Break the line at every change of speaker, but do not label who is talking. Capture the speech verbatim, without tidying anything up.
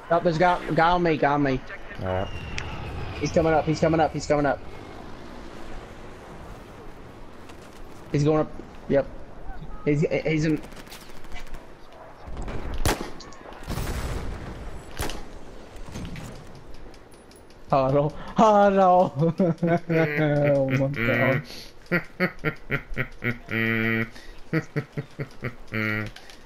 Oh, there's a guy, guy on me, guy on me.
Alright.
He's coming up, he's coming up, he's coming up. He's going up. Yep. He's he's in. Oh no! Oh no! Oh my god!